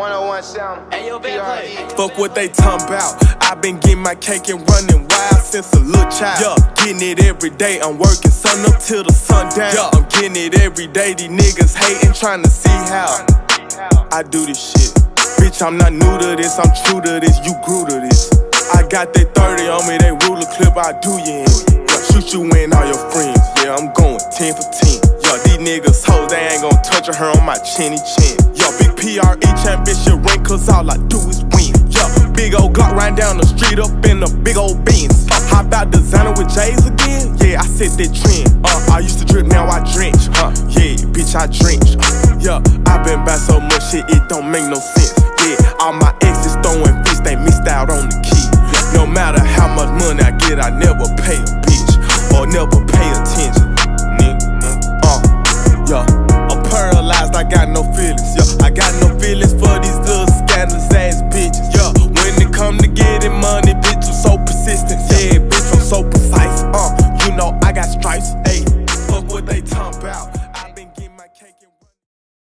101 sound. Hey, yo, PRE. Fuck what they talking about. I been getting my cake and running wild since a little child. Yeah, getting it every day. I'm working sun up till the sun down. Yeah, I'm getting it every day. These niggas hating, trying to see how I do this shit. Bitch, I'm not new to this. I'm true to this. You grew to this. I got that 30 on me. They ruler clip. I do you in. Yeah, shoot you in all your friends. Yeah, I'm going 10 for 10. Yeah, these niggas hoes, they ain't gon' touch her on my chinny chin. Yo, big PRE championship ring, cause all I do is win. Yo, big old Glock riding down the street up in a big old Benz. How about designer with J's again? Yeah, I set that trend. I used to drip, now I drench. Yeah, bitch, I drench. Yeah, I been by so much shit, it don't make no sense. Yeah, all my exes throwing fists, they missed out on the key. No matter how much money I get, I never pay a bitch or never pay attention. Yeah, I'm paralyzed, I got no feelings. Yeah, I got no feelings for these little scandalous ass bitches. Yeah, when it come to getting money, bitch, I'm so persistent. Yeah, bitch, I'm so precise. You know I got stripes. Ayy, fuck what they talking about.